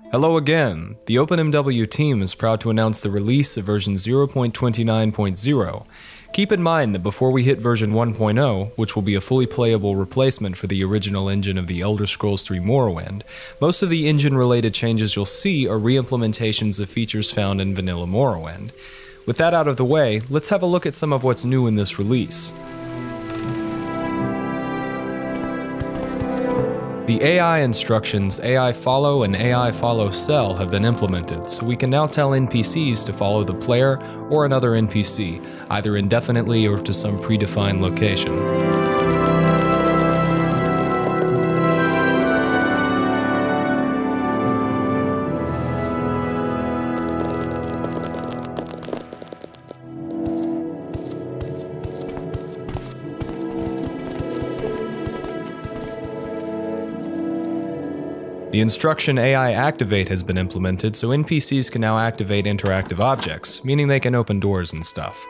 Hello again! The OpenMW team is proud to announce the release of version 0.29.0. Keep in mind that before we hit version 1.0, which will be a fully playable replacement for the original engine of the Elder Scrolls 3 Morrowind, most of the engine-related changes you'll see are re-implementations of features found in vanilla Morrowind. With that out of the way, let's have a look at some of what's new in this release. The AI instructions AI follow and AI follow cell have been implemented, so we can now tell NPCs to follow the player or another NPC, either indefinitely or to some predefined location. The instruction AI Activate has been implemented, so NPCs can now activate interactive objects, meaning they can open doors and stuff.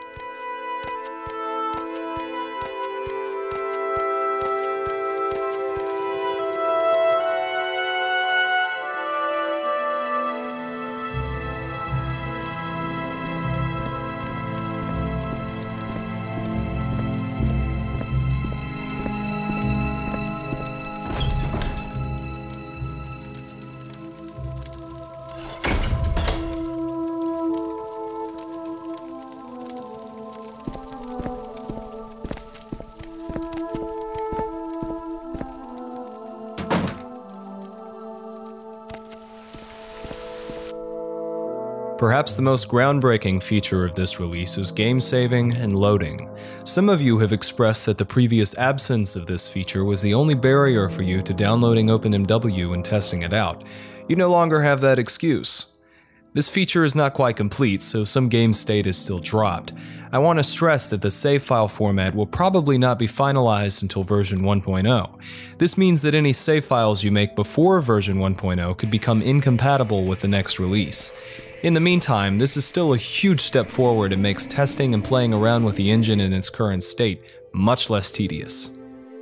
Perhaps the most groundbreaking feature of this release is game saving and loading. Some of you have expressed that the previous absence of this feature was the only barrier for you to downloading OpenMW and testing it out. You no longer have that excuse. This feature is not quite complete, so some game state is still dropped. I want to stress that the save file format will probably not be finalized until version 1.0. This means that any save files you make before version 1.0 could become incompatible with the next release. In the meantime, this is still a huge step forward and makes testing and playing around with the engine in its current state much less tedious.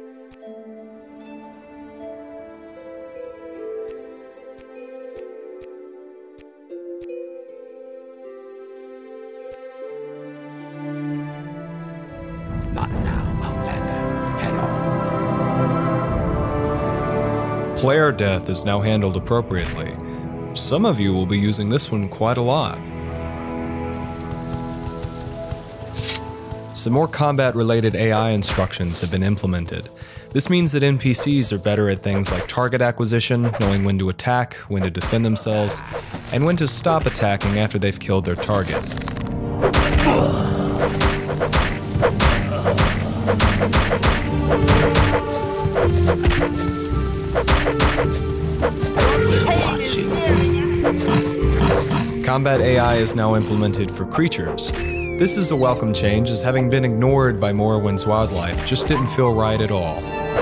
Not now, Outlander. Head on. Player death is now handled appropriately. Some of you will be using this one quite a lot. Some more combat-related AI instructions have been implemented. This means that NPCs are better at things like target acquisition, knowing when to attack, when to defend themselves, and when to stop attacking after they've killed their target. Combat AI is now implemented for creatures. This is a welcome change, as having been ignored by Morrowind's wildlife just didn't feel right at all.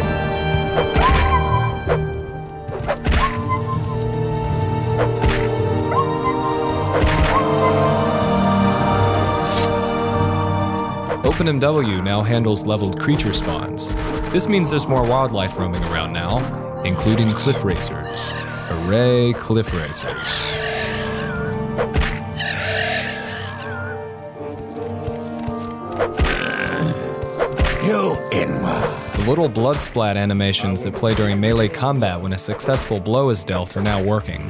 OpenMW now handles leveled creature spawns. This means there's more wildlife roaming around now, including cliff racers. Hooray, cliff racers. The little blood splat animations that play during melee combat when a successful blow is dealt are now working.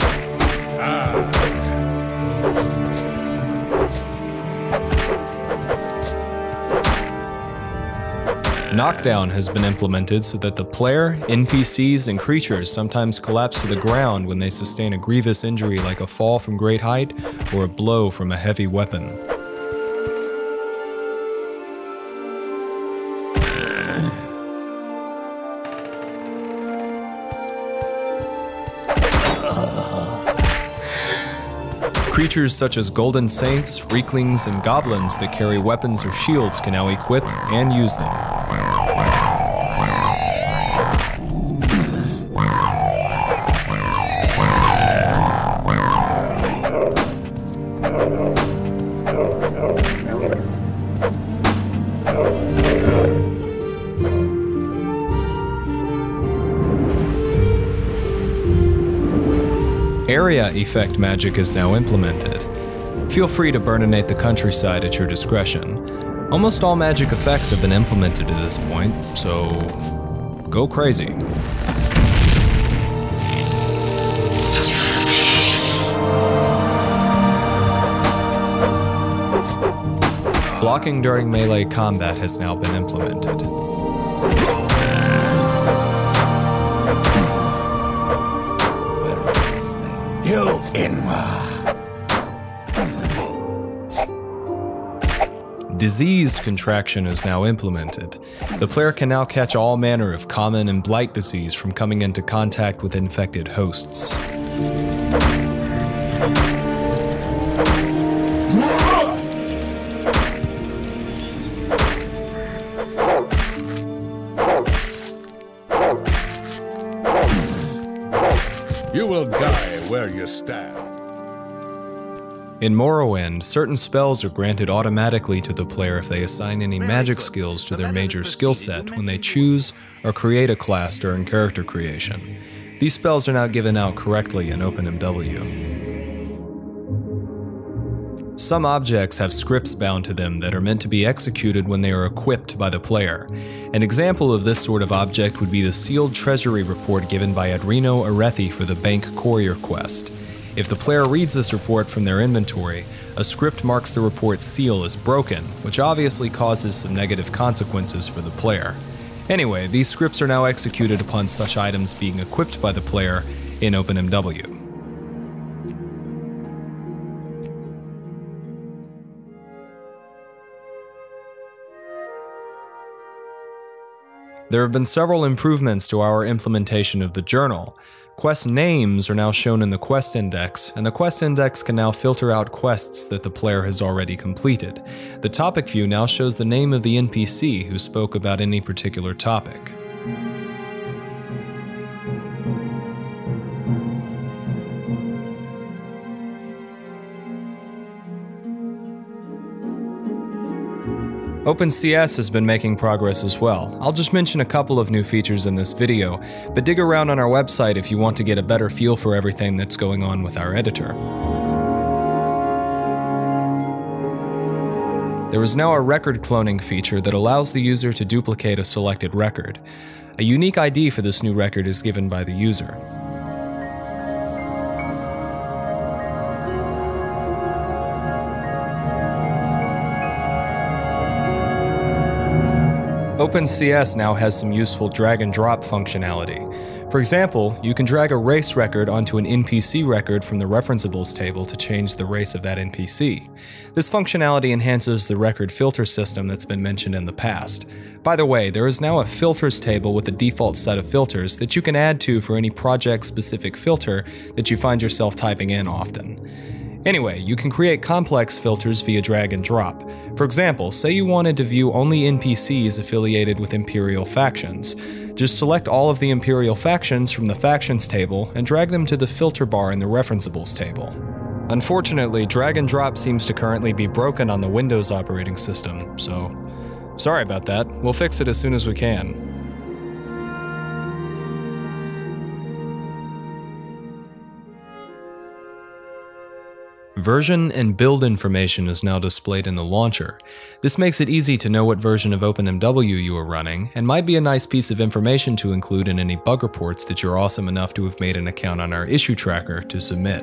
Knockdown has been implemented so that the player, NPCs, and creatures sometimes collapse to the ground when they sustain a grievous injury like a fall from great height or a blow from a heavy weapon. Creatures such as golden saints, reeklings, and goblins that carry weapons or shields can now equip and use them. Area effect magic is now implemented. Feel free to burninate the countryside at your discretion. Almost all magic effects have been implemented to this point, so go crazy. Blocking during melee combat has now been implemented. You Disease contraction is now implemented. The player can now catch all manner of common and blight disease from coming into contact with infected hosts. You will die where you stand. In Morrowind, certain spells are granted automatically to the player if they assign any magic skills to their major skill set when they choose or create a class during character creation. These spells are now given out correctly in OpenMW. Some objects have scripts bound to them that are meant to be executed when they are equipped by the player. An example of this sort of object would be the sealed treasury report given by Adreno Arethi for the Bank Courier quest. If the player reads this report from their inventory, a script marks the report's seal as broken, which obviously causes some negative consequences for the player. Anyway, these scripts are now executed upon such items being equipped by the player in OpenMW. There have been several improvements to our implementation of the journal. Quest names are now shown in the quest index, and the quest index can now filter out quests that the player has already completed. The topic view now shows the name of the NPC who spoke about any particular topic. OpenCS has been making progress as well. I'll just mention a couple of new features in this video, but dig around on our website if you want to get a better feel for everything that's going on with our editor. There is now a record cloning feature that allows the user to duplicate a selected record. A unique ID for this new record is given by the user. OpenCS now has some useful drag and drop functionality. For example, you can drag a race record onto an NPC record from the referenceables table to change the race of that NPC. This functionality enhances the record filter system that's been mentioned in the past. By the way, there is now a filters table with a default set of filters that you can add to for any project-specific filter that you find yourself typing in often. Anyway, you can create complex filters via drag and drop. For example, say you wanted to view only NPCs affiliated with Imperial factions. Just select all of the Imperial factions from the factions table and drag them to the filter bar in the referenceables table. Unfortunately, drag and drop seems to currently be broken on the Windows operating system, so sorry about that. We'll fix it as soon as we can. Version and build information is now displayed in the launcher. This makes it easy to know what version of OpenMW you are running, and might be a nice piece of information to include in any bug reports that you're awesome enough to have made an account on our issue tracker to submit.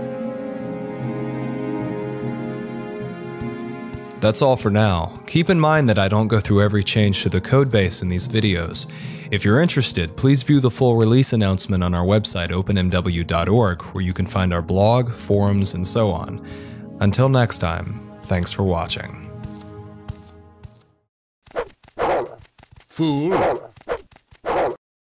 That's all for now. Keep in mind that I don't go through every change to the codebase in these videos. If you're interested, please view the full release announcement on our website openmw.org, where you can find our blog, forums, and so on. Until next time, thanks for watching. Fool.